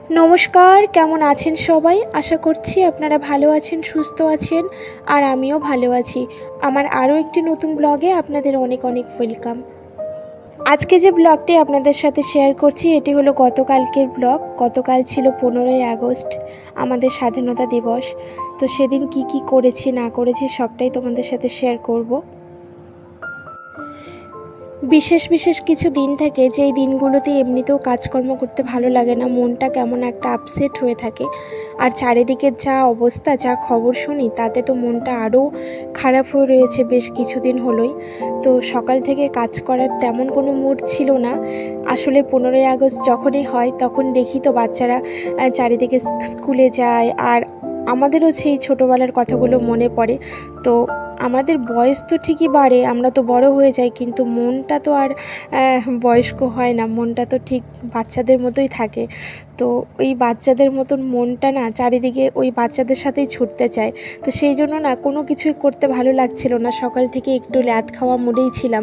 নমস্কার, কেমন আছেন সবাই? আশা করছি আপনারা ভালো আছেন, সুস্থ আছেন, আর আমিও ভালো আছি। আমার আরও একটি নতুন ব্লগে আপনাদের অনেক অনেক ওয়েলকাম। আজকে যে ব্লগটি আপনাদের সাথে শেয়ার করছি এটি হলো গতকালকের ব্লগ। গতকাল ছিল 15ই আগস্ট, আমাদের স্বাধীনতা দিবস। তো সেদিন কি কি করেছি না করেছি সবটাই তোমাদের সাথে শেয়ার করব। বিশেষ বিশেষ কিছু দিন থাকে যেই দিনগুলোতে এমনিতেও কাজকর্ম করতে ভালো লাগে না, মনটা কেমন একটা আপসেট হয়ে থাকে। আর চারিদিকের যা অবস্থা, যা খবর শুনি, তাতে তো মনটা আরও খারাপ হয়ে রয়েছে বেশ কিছুদিন হলোই। তো সকাল থেকে কাজ করার তেমন কোনো মুড ছিল না। আসলে 15ই আগস্ট যখনই হয় তখন দেখি তো বাচ্চারা চারিদিকে স্কুলে যায়, আর আমাদেরও সেই ছোটোবেলার কথাগুলো মনে পড়ে। তো আমাদের বয়স তো ঠিকই বাড়ে, আমরা তো বড় হয়ে যাই, কিন্তু মনটা তো আর বয়স্ক হয় না, মনটা তো ঠিক বাচ্চাদের মতোই থাকে। তো ওই বাচ্চাদের মতন মনটা না চারিদিকে ওই বাচ্চাদের সাথেই ছুটতে চায়। তো সেই জন্য না কোনো কিছুই করতে ভালো লাগছিল না, সকাল থেকে একটু ল্যাদ খাওয়া মুডেই ছিলাম।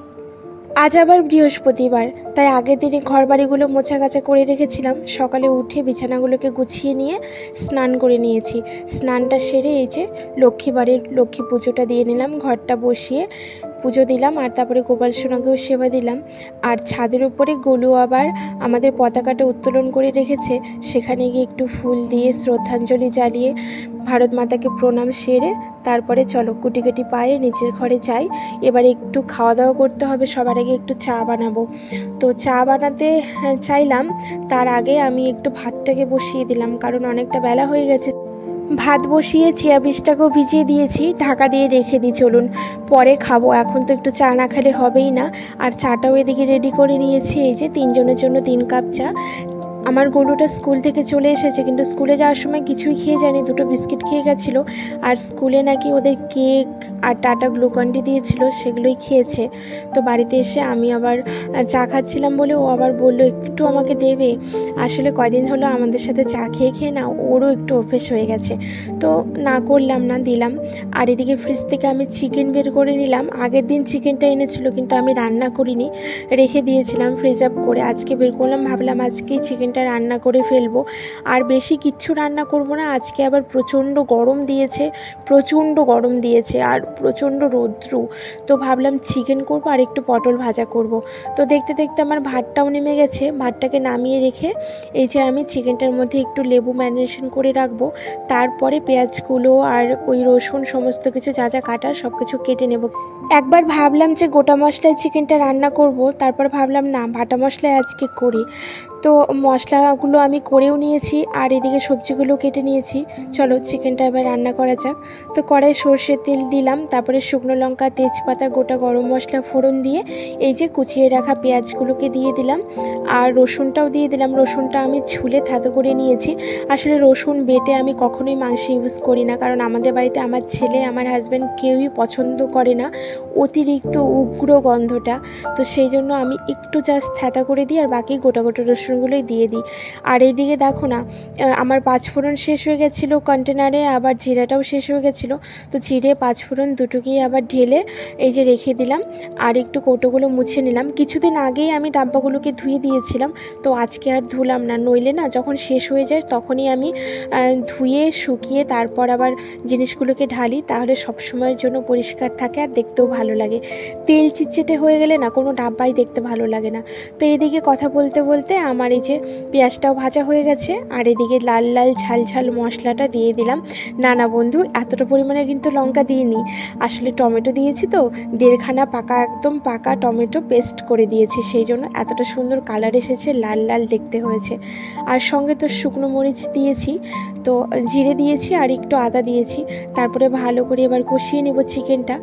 আজ আবার বৃহস্পতিবার, তাই আগের দিনে ঘরবাড়িগুলো মোছাগাছা করে রেখেছিলাম। সকালে উঠে বিছানাগুলোকে গুছিয়ে নিয়ে স্নান করে নিয়েছি। স্নানটা সেরে এই যে লক্ষ্মীবাড়ির লক্ষ্মী পুজোটা দিয়ে নিলাম, ঘরটা বসিয়ে পুজো দিলাম, আর তারপরে গোপাল সোনাকেও সেবা দিলাম। আর ছাদের উপরে গোলু আবার আমাদের পতাকাটা উত্তোলন করে রেখেছে, সেখানে গিয়ে একটু ফুল দিয়ে শ্রদ্ধাঞ্জলি জ্বালিয়ে ভারত মাতাকে প্রণাম সেরে তারপরে চলো কুটি কুটি পায়ে নিচের ঘরে যাই। এবারে একটু খাওয়া দাওয়া করতে হবে, সবার আগে একটু চা বানাবো। তো চা বানাতে চাইলাম, তার আগে আমি একটু ভাতটাকে বসিয়ে দিলাম, কারণ অনেকটা বেলা হয়ে গেছে। ভাত বসিয়ে চিয়া বীজটাকেও ভিজিয়ে দিয়েছি, ঢাকা দিয়ে রেখে দিই, চলুন পরে খাবো, এখন তো একটু চা না খেলে হবেই না। আর চাটাও এদিকে রেডি করে নিয়েছি, এই যে 3 জনের জন্য 3 কাপ চা। আমার গরুটা স্কুল থেকে চলে এসেছে, কিন্তু স্কুলে যাওয়ার সময় কিছুই খেয়ে যায়নি, 2টো বিস্কিট খেয়ে গেছিলো। আর স্কুলে নাকি ওদের কেক আর টাটা গ্লুকন্ডি দিয়েছিল, সেগুলোই খেয়েছে। তো বাড়িতে এসে আমি আবার চা খাচ্ছিলাম বলে ও আবার বললো একটু আমাকে দেবে। আসলে কয়দিন হলো আমাদের সাথে চা খেয়ে খেয়ে না ওরও একটু অভ্যেস হয়ে গেছে, তো না করলাম না, দিলাম। আর এদিকে ফ্রিজ থেকে আমি চিকেন বের করে নিলাম। আগের দিন চিকেনটা এনেছিল, কিন্তু আমি রান্না করিনি, রেখে দিয়েছিলাম ফ্রিজ আপ করে। আজকে বের করলাম, ভাবলাম আজকেই চিকেনটা রান্না করে ফেলবো। আর বেশি কিচ্ছু রান্না করব না, আজকে আবার প্রচণ্ড গরম দিয়েছে আর প্রচণ্ড রৌদ্র। তো ভাবলাম চিকেন করবো আর একটু পটল ভাজা করব। তো দেখতে দেখতে আমার ভাতটাও নেমে গেছে, ভাতটাকে নামিয়ে রেখে এই যে আমি চিকেনটার মধ্যে একটু লেবু ম্যারিনেশন করে রাখবো। তারপরে পেঁয়াজগুলো আর ওই রসুন সমস্ত কিছু যা যা কাটা সব কিছু কেটে নেব। একবার ভাবলাম যে গোটা মশলায় চিকেনটা রান্না করব, তারপর ভাবলাম না, বাটা মশলায় আজকে করি। তো মশলাগুলো আমি করেও নিয়েছি, আর এদিকে সবজিগুলো কেটে নিয়েছি। চলো চিকেনটা এবার রান্না করা যাক। তো কড়াই সর্ষের তেল দিলাম, তারপরে শুকনো লঙ্কা, তেজপাতা, গোটা গরম মশলা ফোড়ন দিয়ে এই যে কুচিয়ে রাখা পেঁয়াজগুলোকে দিয়ে দিলাম, আর রসুনটাও দিয়ে দিলাম। রসুনটা আমি ছুলে থেতো করে নিয়েছি। আসলে রসুন বেটে আমি কখনোই মাংসে ইউজ করি না, কারণ আমাদের বাড়িতে আমার ছেলে, আমার হাজব্যান্ড কেউই পছন্দ করে না অতিরিক্ত উগ্র গন্ধটা। তো সেই জন্য আমি একটু জাস্ট থেতা করে দিই, আর বাকি গোটা গোটা রসুনগুলোই দিয়ে দিই। আর এইদিকে দেখো না, আমার 5 ফোড়ন শেষ হয়ে গেছিলো কন্টেনারে, আবার জিরাটাও শেষ হয়ে গেছিলো। তো জিরে 5 ফোড়ন দুটোকেই আবার ঢেলে এই যে রেখে দিলাম, আর একটু কৌটোগুলো মুছে নিলাম। কিছুদিন আগেই আমি ডাব্বাগুলোকে ধুয়ে দিয়েছিলাম, তো আজকে আর ধুলাম না, নইলে না যখন শেষ হয়ে যায় তখনই আমি ধুয়ে শুকিয়ে তারপর আবার জিনিসগুলোকে ঢালি, তাহলে সবসময়ের জন্য পরিষ্কার থাকে আর দেখতেও ভালো লাগে। তেল চিটচিটে হয়ে গেলে না কোনো ডাব্বাই দেখতে ভালো লাগে না। তো এদিকে কথা বলতে বলতে আমার এই যে পেঁয়াজটাও ভাজা হয়ে গেছে, আর এদিকে লাল লাল ঝাল ঝাল মশলাটা দিয়ে দিলাম। না বন্ধু, এতটা পরিমাণে কিন্তু লঙ্কা দিইনি, আসলে টমেটো দিয়েছি তো, 1.5খানা পাকা, একদম পাকা টমেটো পেস্ট করে দিয়েছি, সেই জন্য এতটা সুন্দর কালার এসেছে, লাল লাল দেখতে হয়েছে। আর সঙ্গে তো শুকনো মরিচ দিয়েছি, তো জিরে দিয়েছি আর একটু আদা দিয়েছি। তারপরে ভালো করে এবার কষিয়ে নেব চিকেনটা।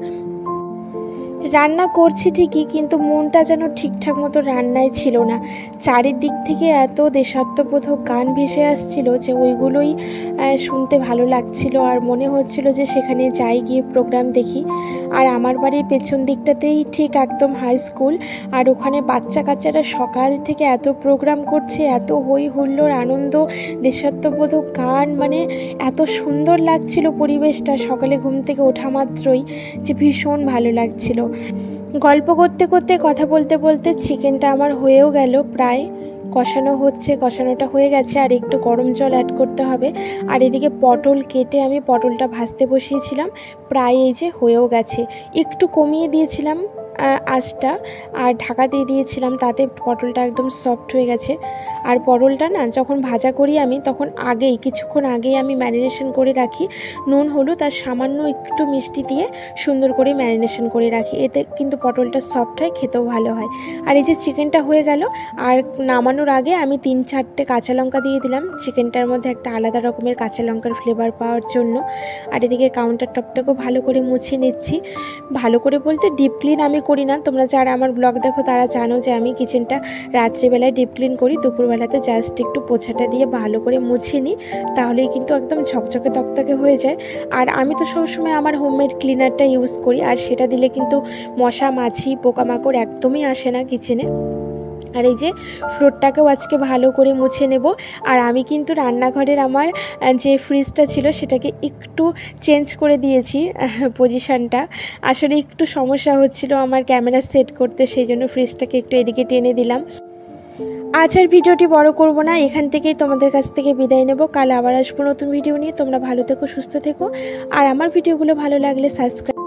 রান্না করছি ঠিকই, কিন্তু মনটা যেন ঠিকঠাক মতো রান্নায় ছিল না। চারিদিক থেকে এত দেশাত্মবোধক গান ভেসে আসছিল যে ওইগুলোই শুনতে ভালো লাগছিল, আর মনে হচ্ছিল যে সেখানে যাই, গিয়ে প্রোগ্রাম দেখি। আর আমার বাড়ির পেছন দিকটাতেই ঠিক একদম হাই স্কুল, আর ওখানে বাচ্চা কাচ্চারা সকাল থেকে এত প্রোগ্রাম করছে, এত হই হুল্লোড়, আনন্দ, দেশাত্মবোধক গান, মানে এত সুন্দর লাগছিল পরিবেশটা সকালে ঘুম থেকে ওঠা মাত্রই, যে ভীষণ ভালো লাগছিল। গল্প করতে করতে, কথা বলতে বলতে চিকেনটা আমার হয়েও গেল প্রায়। কষানো হচ্ছে, কষানোটা হয়ে গেছে আর একটু গরম জল অ্যাড করতে হবে। আর এদিকে পটল কেটে আমি পটলটা ভাজতে বসিয়েছিলাম, প্রায় এই যে হয়েও গেছে। একটু কমিয়ে দিয়েছিলাম আঁচটা আর ঢাকা দিয়ে দিয়েছিলাম, তাতে পটলটা একদম সফট হয়ে গেছে। আর পটলটা না যখন ভাজা করি আমি, তখন কিছুক্ষণ আগেই আমি ম্যারিনেশন করে রাখি, নুন হলুদ আর সামান্য একটু মিষ্টি দিয়ে সুন্দর করে ম্যারিনেশন করে রাখি, এতে কিন্তু পটলটা সফট হয়, খেতেও ভালো হয়। আর এই যে চিকেনটা হয়ে গেল, আর নামানোর আগে আমি 3-4টে কাঁচা লঙ্কা দিয়ে দিলাম চিকেনটার মধ্যে, একটা আলাদা রকমের কাঁচা লঙ্কার ফ্লেভার পাওয়ার জন্য। আর এদিকে কাউন্টার টপটাকেও ভালো করে মুছে নিচ্ছি। ভালো করে বলতে ডিপ ক্লিন আমি করি না, তোমরা যারা আমার ব্লগ দেখো তারা জানো যে আমি কিচেনটা রাত্রিবেলায় ডিপ ক্লিন করি, দুপুরবেলাতে জাস্ট একটু পোছাটা দিয়ে ভালো করে মুছে নিই, তাহলেই কিন্তু একদম ঝকঝকে তকতকে হয়ে যায়। আর আমি তো সবসময় আমার হোমমেড ক্লিনারটা ইউজ করি, আর সেটা দিলে কিন্তু মশা মাছি পোকামাকড় একদমই আসে না কিচেনে। আর এই যে ফ্লোরটাকেও আজকে ভালো করে মুছে নেব। আর আমি কিন্তু রান্নাঘরের আমার যে ফ্রিজটা ছিল সেটাকে একটু চেঞ্জ করে দিয়েছি পজিশানটা। আসলে একটু সমস্যা হচ্ছিল আমার ক্যামেরা সেট করতে, সেই জন্য ফ্রিজটাকে একটু এদিকে টেনে দিলাম। আজ আর ভিডিওটি বড় করব না, এখান থেকেই তোমাদের কাছ থেকে বিদায় নেব। কাল আবার আসবো নতুন ভিডিও নিয়ে। তোমরা ভালো থেকো, সুস্থ থেকো, আর আমার ভিডিওগুলো ভালো লাগলে সাবস্ক্রাইব